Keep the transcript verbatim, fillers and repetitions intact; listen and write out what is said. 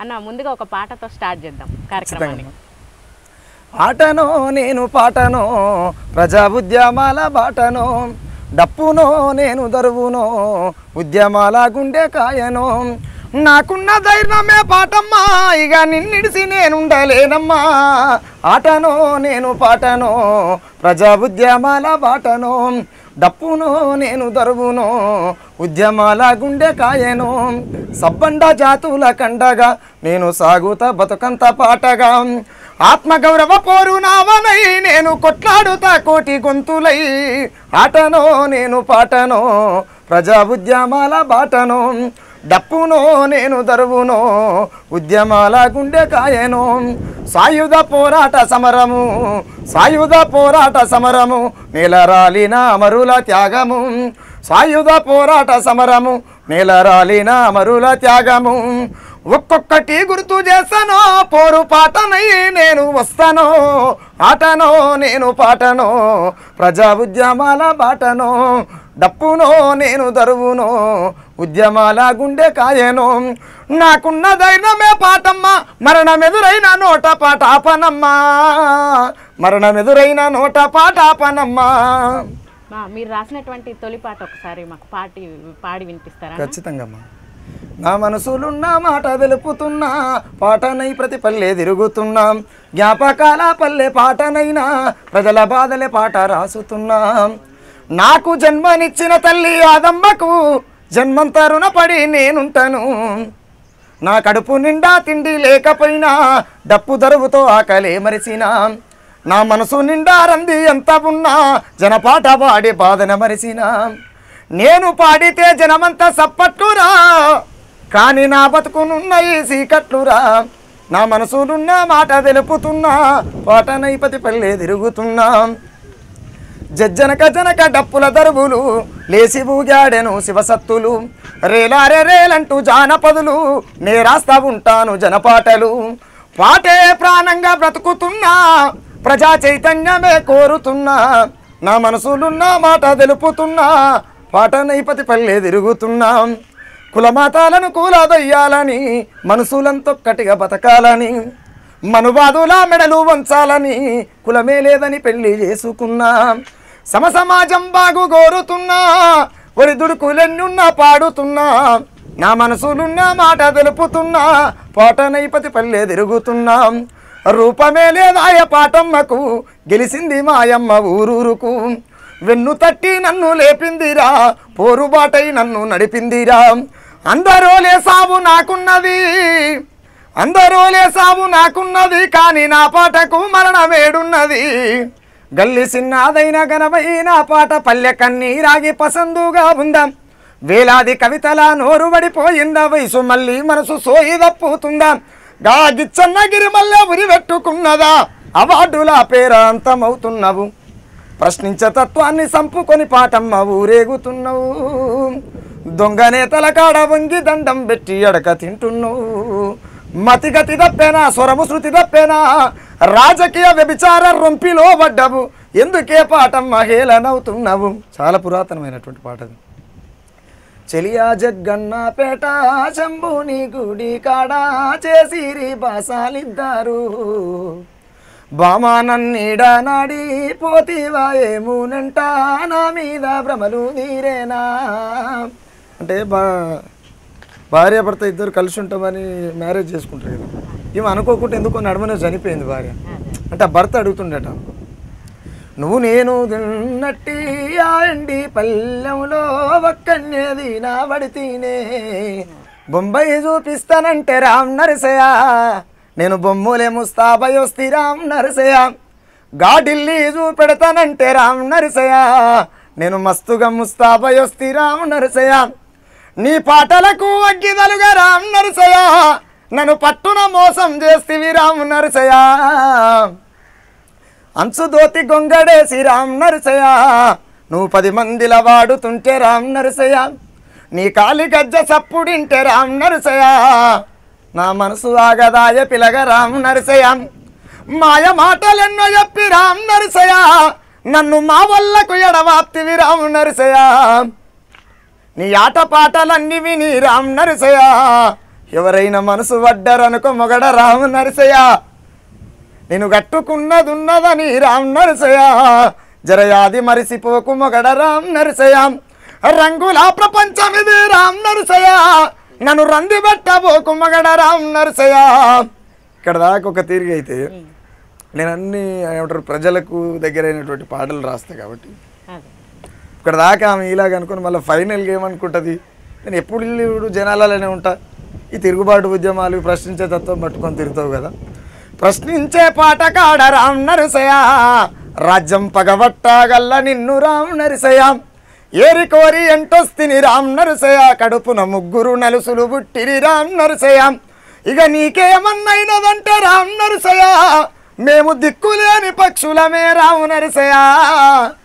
అన్న ముందుగా ఒక పాటతో స్టార్ట్ చేద్దాం కార్యక్రమాన్ని. ఆటనో నేను పాటనో ప్రజా ఉద్యమాల బాటనో డప్పునో నేను దరువునో ఉద్యమాల గుండె కాయనో నాకున్న ధైర్యమే పాటమ్మా ఇక నిన్నిడిసి నేనుండలేనమ్మా ఆటనో నేను పాటనో ప్రజా ఉద్యమాల బాటనో డప్పునో నేను దరువునో ఉద్యమాల గుండె కాయనో సబ్బండ జాతుల కండగా నేను సాగుతా బతుకంత పాటగా ఆత్మగౌరవ పోరు నావనై నేను కొట్లాడుతా కోటి గొంతులై ఆటనో నేను పాటనో ప్రజా ఉద్యమాల బాటనో డప్పునో నేను దరువునో ఉద్యమాల గుండె కాయనో సాయుధ పోరాట సమరము సాయుధ పోరాట సమరము నేలరాలిన అమరుల త్యాగము సాయుధ పోరాట సమరము నేలరాలిన అమరుల త్యాగము ఒక్కొక్కటి గుర్తు చేస్తానో పోరు పాటనై నేను వస్తానో ఆటనో నేను పాటనో ప్రజా ఉద్యమాల బాటనో డప్పునో నేను దరువునో ఉద్యమాల గుండె కాయనో నాకున్న ధైర్యమే పాటమ్మ మరణమెదురైన నోట పాటాపనమ్మా మరణమెదురైన నోట పాటాపనమ్మా. మీరు రాసినటువంటి తొలి పాట ఒకసారి మాకు పాటి పాడి వినిపిస్తారా? ఖచ్చితంగా అమ్మా. నా మనసులున్న మాట తెలుపుతున్నా పాటనై ప్రతి పల్లె తిరుగుతున్నా జ్ఞాపకాల పల్లె పాటనైనా ప్రజల బాధలే పాట రాసుతున్నా నాకు జన్మనిచ్చిన తల్లి ఆదమ్మకు జన్మంతా రుణపడి నేనుంటాను నా కడుపు నిండా తిండి లేకపోయినా డప్పు దరువుతో ఆకలే మరిసినా నా మనసు నిండా రంది ఎంత ఉన్నా జనపాట పాడి బాధన మరిసినా నేను పాడితే జనమంతా సప్పట్లురా కానీ నా బతుకునున్నాయి సీకట్లురా నా మనసునున్న మాట తెలుపుతున్నా పాటనై పతి పల్లె తిరుగుతున్నా జజ్జనక జనక డప్పుల దరువులు లేసి ఊగాడెను శివసత్తులు రేలారే రేలంటూ జానపదులు నే రాస్తా ఉంటాను జనపాటలు పాటే ప్రాణంగా బ్రతుకుతున్నా ప్రజా చైతన్యమే కోరుతున్నా నా మనసులున్న మాట తెలుపుతున్నా పాటనై పతి పల్లె తిరుగుతున్నా కులమాతాలను కూలదొయ్యాలని మనసులంతొక్కటిగా బతకాలని మనువాదుల మెడలు వంచాలని కులమే లేదని పెళ్లి చేసుకున్నా సమసమాజం బాగు కోరుతున్నా ఒరిదుడుకులెన్నున్నా పాడుతున్నా నా మనసులున్న మాట తెలుపుతున్నా పాటనై పతి పల్లె తిరుగుతున్నా రూపమే లేదాయ పాటమ్మకు గెలిసింది మాయమ్మ ఊరూరుకు వెన్ను తట్టి నన్ను లేపిందిరా పోరుబాటై నన్ను నడిపిందిరా అందరోలే సాగు నాకున్నది అందరోలే సాగు నాకున్నది కానీ నా పాటకు మరణమేడున్నది గల్లి సిన్నాదైన గనమైన పాట పల్లె కన్నీరాగి పసందుగా ఉందాం వేలాది కవితల నోరు పడిపోయిందా వయసు మళ్ళీ మనసు సోయి తప్పుతుందా గా గిచ్చన్న గిరిమల్ల ఉరి పెట్టుకున్నదా అవార్డుల పేర అంతమవుతున్నావు ప్రశ్నించే తత్వాన్ని సంపుకొని పాటమ్మ ఊరేగుతున్నావు దొంగనే తలకాడ వంగి దండం పెట్టి అడక తింటున్నావు మతిగతి తప్పేనా స్వరము శృతి తప్పేనా రాజకీయ వ్యభిచార రొంపిలో పడ్డవు ఎందుకే పాటమ్మ హేళనవుతున్నావు. చాలా పురాతనమైనటువంటి పాట అది. చెలియా జగ్గన్న పేట శంభుని గుడి కాడా చేసిరి బాసాలిద్దారు బామానన్నీడ నాడి పోతివా ఏమునంట నా మీద భ్రమలు నీరేనా అంటే బా భార్య భర్త ఇద్దరు కలిసి ఉంటామని మ్యారేజ్ చేసుకుంటారు కదా ఇవి అనుకోకుండా ఎందుకో నడమనే చనిపోయింది భార్య అంటే ఆ భర్త అడుగుతుండట నువ్వు నేను తిన్నట్టి ఆ ఎండి పల్లెంలో ఒక్కనేది నా పడితేనే బొంబాయి చూపిస్తానంటే రామ్ నరసయ్య నేను బొమ్మలే ముస్తాబయొస్తి రామ్ నరసయ్య గాడిల్లి చూపెడతానంటే రామ్ నరసయ్య నేను మస్తుగా ముస్తాబయొస్తి రామ్ నరసయ్య నీ పాటలకు అగ్గిదలుగా రామ్ నరసయ్య నన్ను పట్టున మోసం చేస్తివి రామ్ నరసయ్య అంచు దోతి గొంగడేసి రామ్ నరసయ్య నువ్వు పది మందిల వాడుతుంటే రామ్ నరసయ్య నీ కాలి గజ్జ సప్పుడింటే రామ్ నరసయ్య నా మనసు ఆగదాయ పిలగ రామ్ నరసయ్య మాయ మాటలెన్నో చెప్పి రామ్ నరసయ్య నన్ను మా వల్లకు ఎడవాప్తివి రామ్ నరసయ్య నీ ఆట పాటలన్నీ విని రామ్ నరసయ్య ఎవరైనా మనసు పడ్డారనుకో మొగడ రామ్ నరసయ్య నేను కట్టుకున్నదున్నదని రామ్ నరసయ్య జరయాది మరిసిపోకు మొగడ రామ్ నరసయ్య రంగుల ప్రపంచమిది రామ్ నరసయ్య నన్ను రంది పెట్టబోకు మొగడ రామ్ నరసయ్య. ఇక్కడ దాకా ఒక తిరిగి అయితే నేను అన్ని ఏమంటారు ప్రజలకు దగ్గరైనటువంటి పాటలు రాస్తా కాబట్టి ఇక్కడ దాకా ఆమె ఇలాగ అనుకుని మళ్ళీ ఫైనల్గా ఏమనుకుంటుంది, నేను ఎప్పుడు జనాలలోనే ఉంటా, ఈ తిరుగుబాటు ఉద్యమాలు ప్రశ్నించే తత్వం పట్టుకొని తిరుగుతావు కదా. ప్రశ్నించే పాట కాడ రామ్ నరసయ్య రాజ్యం పగబట్టాగల్ల నిన్ను రామ్ నరసయ్య ఏరి కోరి ఎంటొస్తిని రామ్ నరసయ్య కడుపున ముగ్గురు నలుసులు బుట్టిరి రామ్ నరసయ్య ఇక నీకేమన్నైనదంటే రామ్ నరసయ్య మేము దిక్కులేని పక్షులమే రామ్ నరసయ్య